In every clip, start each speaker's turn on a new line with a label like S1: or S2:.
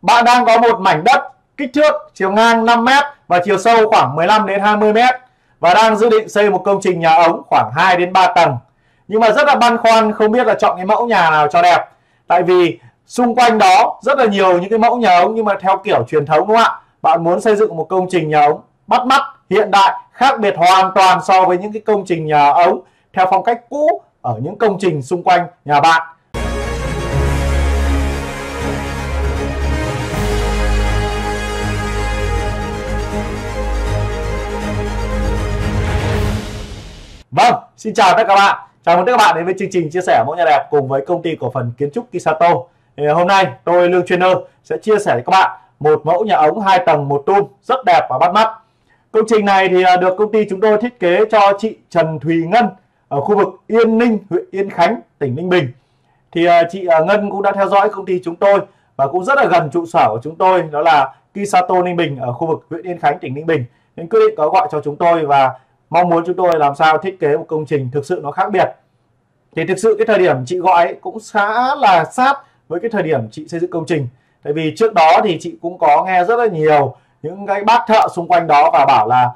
S1: Bạn đang có một mảnh đất kích thước chiều ngang 5 m và chiều sâu khoảng 15 đến 20 m và đang dự định xây một công trình nhà ống khoảng 2 đến 3 tầng. Nhưng mà rất là băn khoăn không biết là chọn cái mẫu nhà nào cho đẹp. Tại vì xung quanh đó rất là nhiều những cái mẫu nhà ống nhưng mà theo kiểu truyền thống, đúng không ạ? Bạn muốn xây dựng một công trình nhà ống bắt mắt, hiện đại, khác biệt hoàn toàn so với những cái công trình nhà ống theo phong cách cũ ở những công trình xung quanh nhà bạn. Vâng, xin chào tất cả các bạn. Chào mừng tất cả bạn đến với chương trình chia sẻ mẫu nhà đẹp cùng với công ty cổ phần kiến trúc Kisato. Hôm nay tôi Lương Trainer sẽ chia sẻ với các bạn một mẫu nhà ống 2 tầng 1 tum rất đẹp và bắt mắt. Công trình này thì được công ty chúng tôi thiết kế cho chị Trần Thùy Ngân ở khu vực Yên Ninh, huyện Yên Khánh, tỉnh Ninh Bình. Thì chị Ngân cũng đã theo dõi công ty chúng tôi và cũng rất là gần trụ sở của chúng tôi, đó là Kisato Ninh Bình ở khu vực huyện Yên Khánh, tỉnh Ninh Bình. Nên quyết định có gọi cho chúng tôi và mong muốn chúng tôi làm sao thiết kế một công trình thực sự nó khác biệt. Thì thực sự cái thời điểm chị gọi ấy cũng khá là sát với cái thời điểm chị xây dựng công trình. Tại vì trước đó thì chị cũng có nghe rất là nhiều những cái bác thợ xung quanh đó và bảo là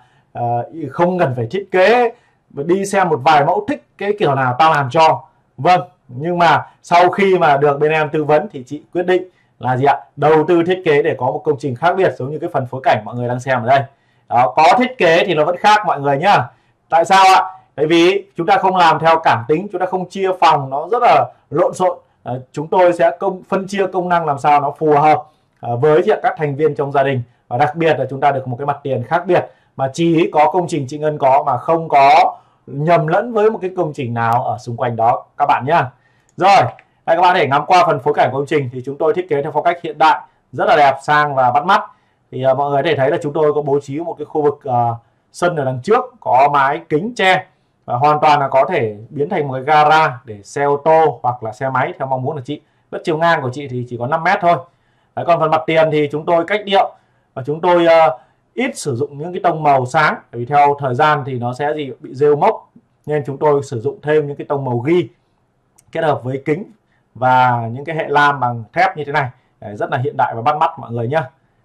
S1: không cần phải thiết kế, đi xem một vài mẫu thích cái kiểu nào tao làm cho. Vâng, nhưng mà sau khi mà được bên em tư vấn thì chị quyết định là gì ạ? Đầu tư thiết kế để có một công trình khác biệt, giống như cái phần phối cảnh mọi người đang xem ở đây. Đó, có thiết kế thì nó vẫn khác mọi người nhá. Tại sao ạ? Tại vì chúng ta không làm theo cảm tính, chúng ta không chia phòng nó rất là lộn xộn. Chúng tôi sẽ phân chia công năng làm sao nó phù hợp với các thành viên trong gia đình. Và đặc biệt là chúng ta được một cái mặt tiền khác biệt mà chỉ có công trình chị Ngân có, mà không có nhầm lẫn với một cái công trình nào ở xung quanh đó các bạn nhá. Rồi, đây các bạn để ngắm qua phần phối cảnh của công trình thì chúng tôi thiết kế theo phong cách hiện đại, rất là đẹp, sang và bắt mắt. Thì mọi người có thể thấy là chúng tôi có bố trí một cái khu vực sân ở đằng trước, có mái kính che và hoàn toàn là có thể biến thành một cái gara để xe ô tô hoặc là xe máy theo mong muốn của chị. Đất chiều ngang của chị thì chỉ có 5 m thôi. Đấy, còn phần mặt tiền thì chúng tôi cách điệu và chúng tôi ít sử dụng những cái tông màu sáng, bởi vì theo thời gian thì nó sẽ bị rêu mốc, nên chúng tôi sử dụng thêm những cái tông màu ghi kết hợp với kính và những cái hệ lam bằng thép như thế này. Đấy, rất là hiện đại và bắt mắt mọi người nhé.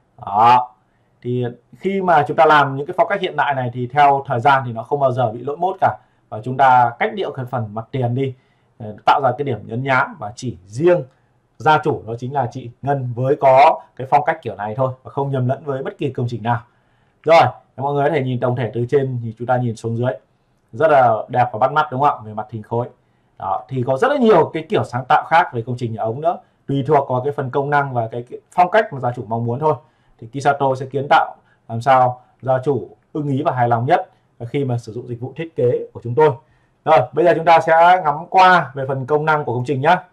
S1: Đó. Thì khi mà chúng ta làm những cái phong cách hiện đại này thì theo thời gian thì nó không bao giờ bị lỗi mốt cả, và chúng ta cách điệu cái phần mặt tiền đi, tạo ra cái điểm nhấn nhá, và chỉ riêng gia chủ đó chính là chị Ngân với có cái phong cách kiểu này thôi, và không nhầm lẫn với bất kỳ công trình nào. Rồi, mọi người có thể nhìn tổng thể từ trên thì chúng ta nhìn xuống dưới rất là đẹp và bắt mắt, đúng không ạ? Về mặt hình khối. Đó, thì có rất là nhiều cái kiểu sáng tạo khác về công trình nhà ống nữa, tùy thuộc vào cái phần công năng và cái phong cách mà gia chủ mong muốn thôi. Thì Kisato sẽ kiến tạo làm sao gia chủ ưng ý và hài lòng nhất khi mà sử dụng dịch vụ thiết kế của chúng tôi. Rồi, bây giờ chúng ta sẽ ngắm qua về phần công năng của công trình nhé.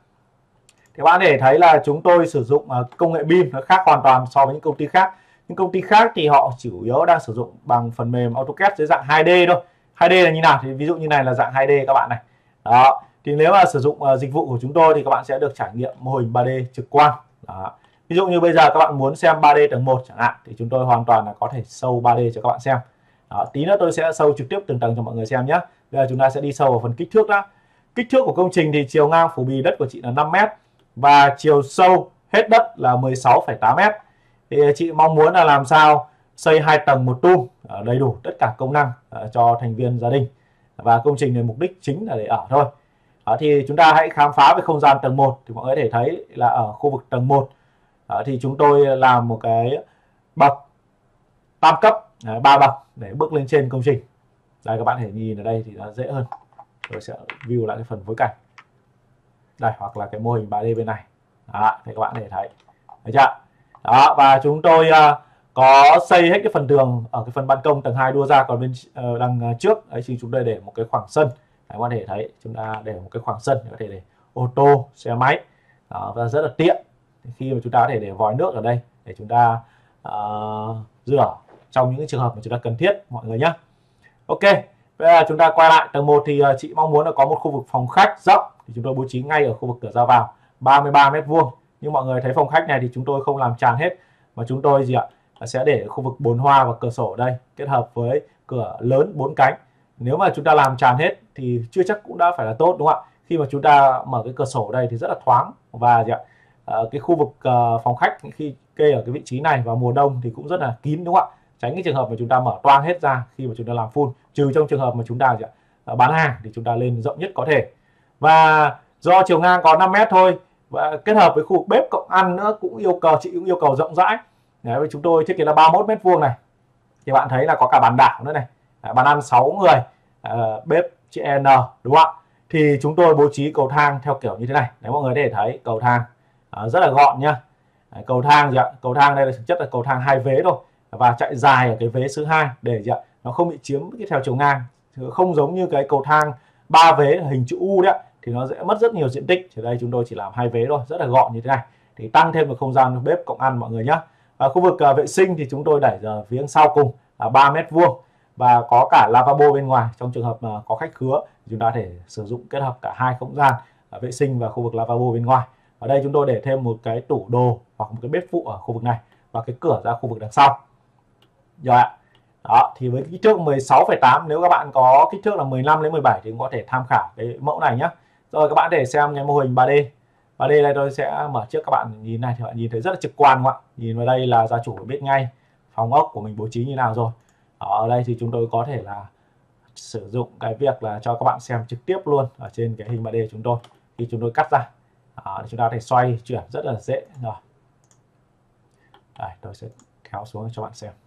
S1: Thì bạn để thấy là chúng tôi sử dụng công nghệ BIM nó khác hoàn toàn so với những công ty khác. Những công ty khác thì họ chủ yếu đang sử dụng bằng phần mềm AutoCAD dưới dạng 2D thôi. 2D là như nào? Thì ví dụ như này là dạng 2D các bạn này. Đó. Thì nếu mà sử dụng dịch vụ của chúng tôi thì các bạn sẽ được trải nghiệm mô hình 3D trực quan. Đó. Ví dụ như bây giờ các bạn muốn xem 3D tầng 1 chẳng hạn, thì chúng tôi hoàn toàn là có thể show 3D cho các bạn xem. Đó, tí nữa tôi sẽ show trực tiếp từng tầng cho mọi người xem nhé. Bây giờ chúng ta sẽ đi sâu vào phần kích thước đã. Kích thước của công trình thì chiều ngang phủ bì đất của chị là 5 m và chiều sâu hết đất là 16,8 m. Thì chị mong muốn là làm sao xây 2 tầng 1 tum đầy đủ tất cả công năng cho thành viên gia đình. Và công trình này mục đích chính là để ở thôi. Đó, thì chúng ta hãy khám phá về không gian tầng 1. Thì mọi người có thể thấy là ở khu vực tầng 1 thì chúng tôi làm một cái bậc tam cấp, 3 bậc để bước lên trên công trình. Đây các bạn có thể nhìn ở đây thì nó dễ hơn. Tôi sẽ view lại cái phần phối cảnh. Đây, hoặc là cái mô hình 3D bên này. Đó, thì các bạn có thể thấy. Thấy chưa? Đó, và chúng tôi có xây hết cái phần tường ở cái phần ban công tầng 2 đua ra, còn bên đằng trước đấy thì chúng tôi để một cái khoảng sân. Đấy, các bạn có thể thấy chúng ta để một cái khoảng sân để có thể để ô tô, xe máy. Đó, và rất là tiện. Khi mà chúng ta có thể để vòi nước ở đây để chúng ta rửa trong những trường hợp mà chúng ta cần thiết mọi người nhé. Ok, bây giờ chúng ta quay lại tầng 1 thì chị mong muốn là có một khu vực phòng khách rộng, thì chúng tôi bố trí ngay ở khu vực cửa ra vào 33 m². Nhưng mọi người thấy phòng khách này thì chúng tôi không làm tràn hết, mà chúng tôi gì ạ? Sẽ để khu vực bồn hoa và cửa sổ ở đây kết hợp với cửa lớn 4 cánh. Nếu mà chúng ta làm tràn hết thì chưa chắc cũng đã phải là tốt, đúng không ạ? Khi mà chúng ta mở cái cửa sổ ở đây thì rất là thoáng, và gì ạ? Cái khu vực phòng khách khi kê ở cái vị trí này vào mùa đông thì cũng rất là kín, đúng không ạ? Tránh cái trường hợp mà chúng ta mở toang hết ra khi mà chúng ta làm full, trừ trong trường hợp mà chúng ta bán hàng thì chúng ta lên rộng nhất có thể. Và do chiều ngang có 5 mét thôi và kết hợp với khu vực bếp cộng ăn nữa cũng chị cũng yêu cầu rộng rãi. Đấy, chúng tôi thiết kế là 31 mét vuông này. Thì bạn thấy là có cả bàn đảo nữa này, bàn ăn 6 người, bếp chữ N, đúng không ạ? Thì chúng tôi bố trí cầu thang theo kiểu như thế này. Đấy, mọi người có thể thấy cầu thang rất là gọn nhá. Đấy, cầu thang cầu thang đây là thực chất là cầu thang 2 vế thôi và chạy dài ở cái vế thứ hai để nó không bị chiếm cái theo chiều ngang, không giống như cái cầu thang 3 vế hình chữ U đấy thì nó sẽ mất rất nhiều diện tích. Ở đây chúng tôi chỉ làm 2 vế thôi, rất là gọn như thế này thì tăng thêm một không gian bếp cộng ăn mọi người nhé. Và khu vực vệ sinh thì chúng tôi đẩy ra phía sau cùng là 3 mét vuông và có cả lavabo bên ngoài. Trong trường hợp mà có khách khứa chúng ta có thể sử dụng kết hợp cả hai không gian vệ sinh và khu vực lavabo bên ngoài. Ở đây chúng tôi để thêm một cái tủ đồ hoặc một cái bếp phụ ở khu vực này và cái cửa ra khu vực đằng sau. Rồi ạ. Đó, thì với kích thước 16,8, nếu các bạn có kích thước là 15 đến 17 thì cũng có thể tham khảo cái mẫu này nhé. Rồi các bạn để xem cái mô hình 3D. 3D đây tôi sẽ mở trước các bạn nhìn này thì bạn nhìn thấy rất là trực quan, không ạ? Nhìn vào đây là gia chủ biết ngay phòng ốc của mình bố trí như nào rồi. Ở đây thì chúng tôi có thể là sử dụng cái việc là cho các bạn xem trực tiếp luôn ở trên cái hình 3D chúng tôi khi chúng tôi cắt ra. Chúng ta có thể xoay chuyển rất là dễ rồi. Đây, tôi sẽ kéo xuống cho bạn xem.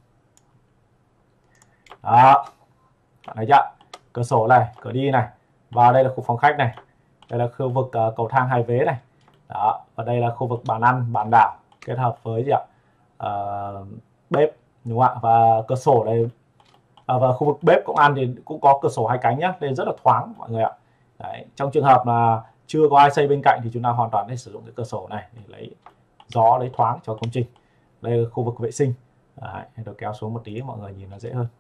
S1: Đó, bạn thấy chưa? Cửa sổ này, cửa đi này, và đây là khu phòng khách này, đây là khu vực cầu thang 2 vế này. Đó, và đây là khu vực bàn ăn, bàn đảo kết hợp với bếp, đúng không ạ? Và cửa sổ đây và khu vực bếp cũng ăn thì cũng có cửa sổ 2 cánh nhé, nên rất là thoáng mọi người ạ. Đấy, trong trường hợp mà chưa có ai xây bên cạnh thì chúng ta hoàn toàn để sử dụng cái cửa sổ này để lấy gió, lấy thoáng cho công trình. Đây là khu vực vệ sinh. Đấy, tôi kéo xuống một tí mọi người nhìn nó dễ hơn.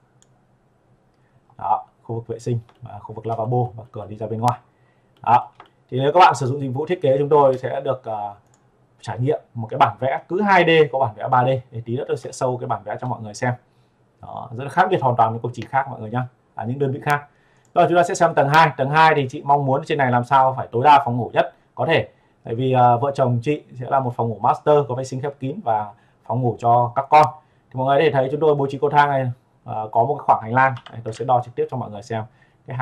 S1: Đó, khu vực vệ sinh và khu vực lavabo và cửa đi ra bên ngoài. Đó, thì nếu các bạn sử dụng dịch vụ thiết kế chúng tôi sẽ được trải nghiệm một cái bản vẽ cứ 2D có bản vẽ 3D. Để tí nữa tôi sẽ show cái bản vẽ cho mọi người xem. Đó, rất là khác biệt hoàn toàn với công trình khác mọi người nhé, những đơn vị khác. Rồi chúng ta sẽ xem tầng 2. Tầng 2 thì chị mong muốn trên này làm sao phải tối đa phòng ngủ nhất có thể. Tại vì vợ chồng chị sẽ là một phòng ngủ master có vệ sinh khép kín và phòng ngủ cho các con. Thì mọi người có thể thấy chúng tôi bố trí cầu thang này có một cái khoảng hành lang. Đây, tôi sẽ đo trực tiếp cho mọi người xem cái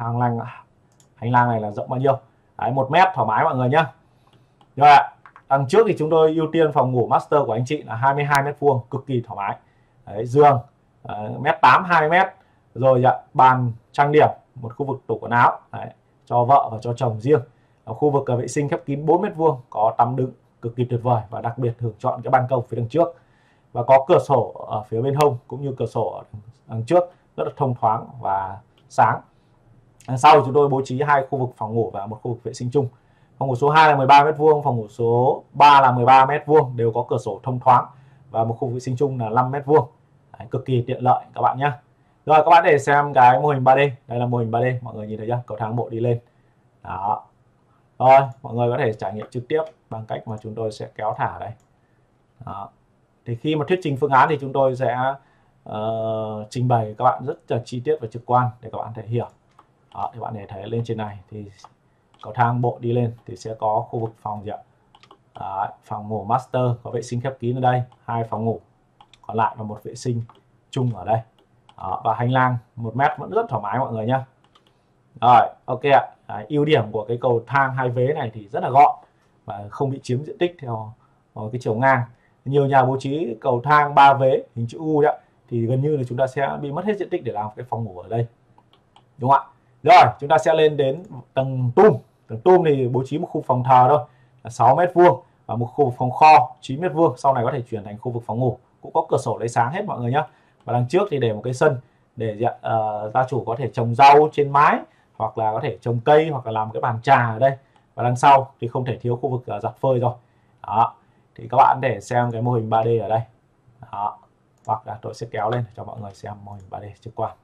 S1: hành lang này là rộng bao nhiêu. Đấy, 1 mét thoải mái mọi người nhé. Rồi ạ. Đằng trước thì chúng tôi ưu tiên phòng ngủ master của anh chị là 22 mét vuông, cực kỳ thoải mái. Đấy, giường 1m8 20 mét. Rồi bàn trang điểm, một khu vực tủ quần áo đấy, cho vợ và cho chồng riêng. Ở khu vực vệ sinh khép kín 4 mét vuông, có tắm đứng cực kỳ tuyệt vời và đặc biệt thưởng chọn cái ban công phía đằng trước. Và có cửa sổ ở phía bên hông cũng như cửa sổ ở đằng trước rất là thông thoáng và sáng. Đằng sau chúng tôi bố trí 2 khu vực phòng ngủ và một khu vực vệ sinh chung. Phòng ngủ số 2 là 13 mét vuông, phòng ngủ số 3 là 13 mét vuông, đều có cửa sổ thông thoáng và một khu vệ sinh chung là 5 mét vuông. Cực kỳ tiện lợi các bạn nhé. Rồi các bạn để xem cái mô hình 3D. Đây là mô hình 3D, mọi người nhìn thấy chưa? Cầu thang bộ đi lên. Đó. Rồi, mọi người có thể trải nghiệm trực tiếp bằng cách mà chúng tôi sẽ kéo thả đây. Đó. Thì khi mà thuyết trình phương án thì chúng tôi sẽ trình bày các bạn rất là chi tiết và trực quan để các bạn thể hiểu. Đó, thì bạn để thấy lên trên này thì cầu thang bộ đi lên thì sẽ có khu vực phòng gì ạ? Đó, phòng ngủ master có vệ sinh khép kín ở đây, 2 phòng ngủ còn lại và một vệ sinh chung ở đây. Đó, và hành lang 1 mét vẫn rất thoải mái mọi người nhé. Rồi, ok ạ. Đấy, ưu điểm của cái cầu thang 2 vế này thì rất là gọn và không bị chiếm diện tích theo cái chiều ngang. Nhiều nhà bố trí cầu thang 3 vế hình chữ U đấy thì gần như là chúng ta sẽ bị mất hết diện tích để làm cái phòng ngủ ở đây, đúng không ạ? Rồi chúng ta sẽ lên đến tầng tum. Tầng tum thì bố trí một khu phòng thờ thôi là 6 mét vuông và một khu vực phòng kho 9 mét vuông, sau này có thể chuyển thành khu vực phòng ngủ, cũng có cửa sổ lấy sáng hết mọi người nhé. Và đằng trước thì để một cái sân để gia chủ có thể trồng rau trên mái, hoặc là có thể trồng cây, hoặc là làm cái bàn trà ở đây. Và đằng sau thì không thể thiếu khu vực giặt phơi rồi. Đó, thì các bạn để xem cái mô hình 3D ở đây. Đó, hoặc là tôi sẽ kéo lên cho mọi người xem mô hình 3D trực quan.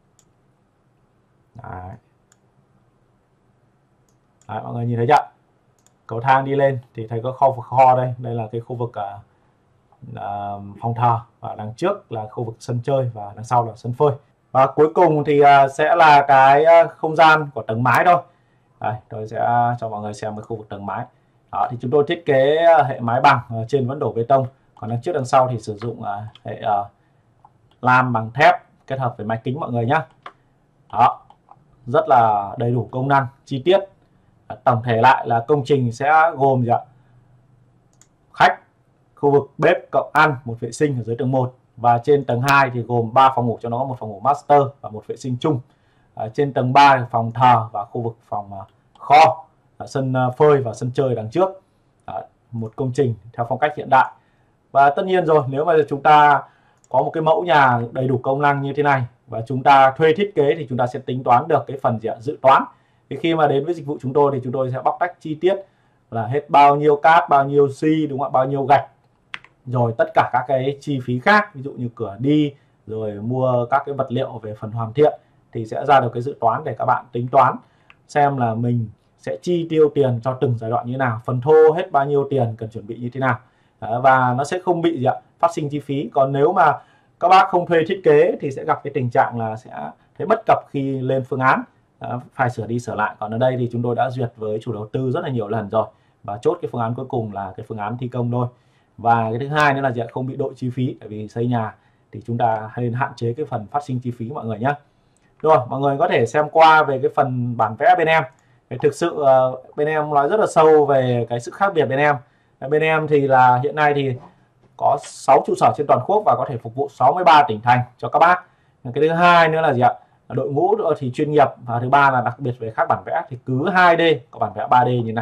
S1: Đấy. Đấy, mọi người nhìn thấy chưa? Cầu thang đi lên thì thấy có kho đây, đây là cái khu vực phòng thờ, và đằng trước là khu vực sân chơi và đằng sau là sân phơi. Và cuối cùng thì sẽ là cái không gian của tầng mái thôi. Đây, tôi sẽ cho mọi người xem cái khu vực tầng mái. Đó, thì chúng tôi thiết kế hệ mái bằng, trên vẫn đổ bê tông Còn đằng trước đằng sau thì sử dụng hệ lam bằng thép kết hợp với máy kính mọi người nhé. Đó, rất là đầy đủ công năng chi tiết. Tổng thể lại là công trình sẽ gồm gì ạ? Khách, khu vực bếp cộng ăn, một vệ sinh ở dưới tầng 1, và trên tầng 2 thì gồm 3 phòng ngủ, cho nó có một phòng ngủ master và một vệ sinh chung. Trên tầng 3 là phòng thờ và khu vực phòng kho, sân phơi và sân chơi đằng trước. Một công trình theo phong cách hiện đại. Và tất nhiên rồi, nếu mà chúng ta có một cái mẫu nhà đầy đủ công năng như thế này và chúng ta thuê thiết kế thì chúng ta sẽ tính toán được cái phần dự toán. Thì khi mà đến với dịch vụ chúng tôi thì chúng tôi sẽ bóc tách chi tiết là hết bao nhiêu cát, bao nhiêu xi, đúng không ạ, bao nhiêu gạch, rồi tất cả các cái chi phí khác, ví dụ như cửa đi, rồi mua các cái vật liệu về phần hoàn thiện, thì sẽ ra được cái dự toán để các bạn tính toán xem là mình sẽ chi tiêu tiền cho từng giai đoạn như thế nào, phần thô hết bao nhiêu tiền, cần chuẩn bị như thế nào. Và nó sẽ không bị phát sinh chi phí. Còn nếu mà các bác không thuê thiết kế thì sẽ gặp cái tình trạng là sẽ thấy bất cập khi lên phương án, phải sửa đi sửa lại. Còn ở đây thì chúng tôi đã duyệt với chủ đầu tư rất là nhiều lần rồi và chốt cái phương án cuối cùng là cái phương án thi công thôi. Và cái thứ hai nữa là không bị đội chi phí, tại vì xây nhà thì chúng ta nên hạn chế cái phần phát sinh chi phí mọi người nhé. Rồi, mọi người có thể xem qua về cái phần bản vẽ bên em. Thực sự bên em nói rất là sâu về cái sự khác biệt bên em. Bên em thì là hiện nay thì có 6 trụ sở trên toàn quốc và có thể phục vụ 63 tỉnh thành cho các bác. Cái thứ hai nữa là đội ngũ thì chuyên nghiệp, và thứ ba là đặc biệt về các bản vẽ thì cứ 2D có bản vẽ 3D như này,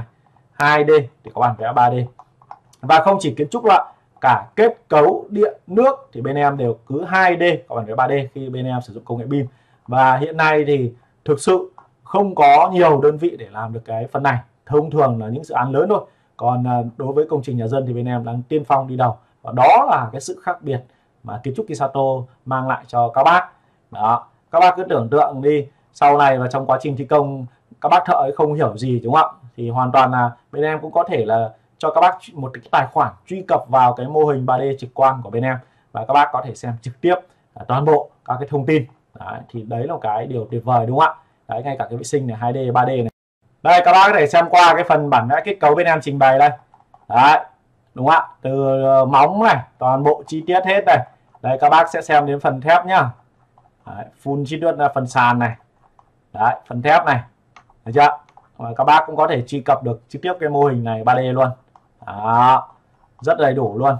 S1: 2D thì có bản vẽ 3D. Và không chỉ kiến trúc lại, cả kết cấu điện nước thì bên em đều cứ 2D có bản vẽ 3D khi bên em sử dụng công nghệ BIM. Và hiện nay thì thực sự không có nhiều đơn vị để làm được cái phần này, thông thường là những dự án lớn thôi. Còn đối với công trình nhà dân thì bên em đang tiên phong đi đầu, và đó là cái sự khác biệt mà kiến trúc Kisato mang lại cho các bác. Đó, các bác cứ tưởng tượng đi, sau này và trong quá trình thi công các bác thợ ấy không hiểu gì, đúng không ạ, thì hoàn toàn là bên em cũng có thể là cho các bác một cái tài khoản truy cập vào cái mô hình 3D trực quan của bên em, và các bác có thể xem trực tiếp toàn bộ các cái thông tin. Đấy, thì đấy là một cái điều tuyệt vời, đúng không ạ. Đấy, ngay cả cái vệ sinh này 2D 3D này. Đây, các bác có thể xem qua cái phần bản vẽ kết cấu bên em trình bày đây. Đấy, đúng không ạ, từ móng này, toàn bộ chi tiết hết này. Đây, các bác sẽ xem đến phần thép nhá. Đấy, full chi tiết là phần sàn này. Đấy, phần thép này, được chưa? Và các bác cũng có thể truy cập được trực tiếp cái mô hình này 3D luôn. Đó, rất đầy đủ luôn.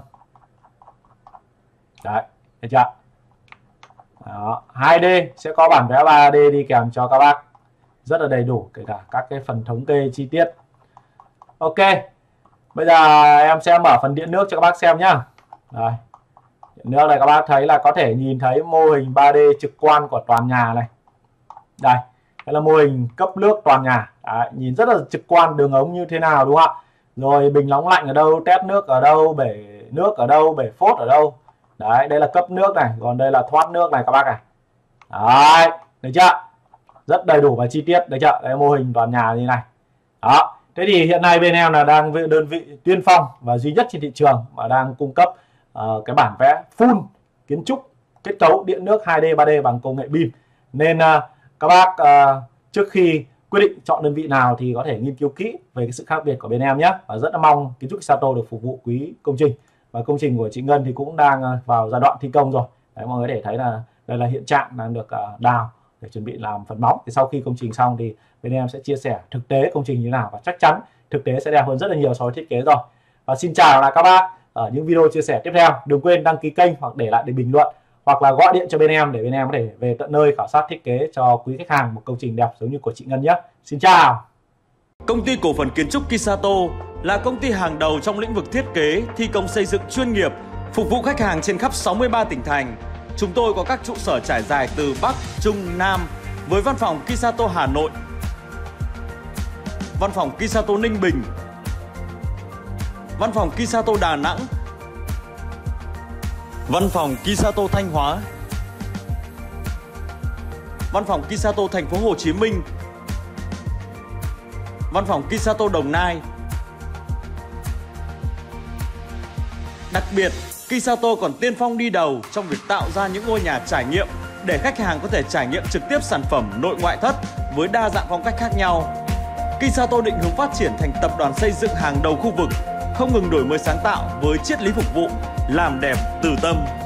S1: Đấy, được chưa? Đó, 2D sẽ có bản vẽ 3D đi kèm cho các bác, rất là đầy đủ, kể cả các cái phần thống kê chi tiết. Ok, bây giờ em sẽ mở phần điện nước cho các bác xem nhá. Rồi, điện nước này các bác thấy là có thể nhìn thấy mô hình 3D trực quan của toàn nhà này. Đây, đây là mô hình cấp nước toàn nhà. Đấy, nhìn rất là trực quan, đường ống như thế nào, đúng không ạ? Rồi bình nóng lạnh ở đâu, tét nước ở đâu, bể nước ở đâu, bể phốt ở đâu. Đấy, đây là cấp nước này, còn đây là thoát nước này các bác này. Đấy, được chưa? Rất đầy đủ và chi tiết, được chưa? Đây mô hình toàn nhà như này. Đó, thế thì hiện nay bên em là đang đơn vị tiên phong và duy nhất trên thị trường mà đang cung cấp cái bản vẽ full kiến trúc kết cấu điện nước 2D 3D bằng công nghệ BIM. Nên các bác trước khi quyết định chọn đơn vị nào thì có thể nghiên cứu kỹ về cái sự khác biệt của bên em nhé. Và rất là mong kiến trúc Kisato được phục vụ quý công trình. Và công trình của chị Ngân thì cũng đang vào giai đoạn thi công rồi. Đấy, mọi người có thể thấy là đây là hiện trạng đang được đào để chuẩn bị làm phần móng. Thì sau khi công trình xong thì bên em sẽ chia sẻ thực tế công trình như thế nào, và chắc chắn thực tế sẽ đẹp hơn rất là nhiều so với thiết kế rồi. Và xin chào là các bác ở những video chia sẻ tiếp theo. Đừng quên đăng ký kênh hoặc để lại để bình luận, hoặc là gọi điện cho bên em để bên em có thể về tận nơi khảo sát thiết kế cho quý khách hàng một công trình đẹp giống như của chị Ngân nhé. Xin chào.
S2: Công ty cổ phần kiến trúc Kisato là công ty hàng đầu trong lĩnh vực thiết kế, thi công xây dựng chuyên nghiệp, phục vụ khách hàng trên khắp 63 tỉnh thành. Chúng tôi có các trụ sở trải dài từ Bắc, Trung, Nam với văn phòng Kisato Hà Nội, văn phòng Kisato Ninh Bình, văn phòng Kisato Đà Nẵng, văn phòng Kisato Thanh Hóa, văn phòng Kisato Thành phố Hồ Chí Minh, văn phòng Kisato Đồng Nai. Đặc biệt, Kisato còn tiên phong đi đầu trong việc tạo ra những ngôi nhà trải nghiệm để khách hàng có thể trải nghiệm trực tiếp sản phẩm nội ngoại thất với đa dạng phong cách khác nhau. Kisato định hướng phát triển thành tập đoàn xây dựng hàng đầu khu vực, không ngừng đổi mới sáng tạo với triết lý phục vụ, làm đẹp từ tâm.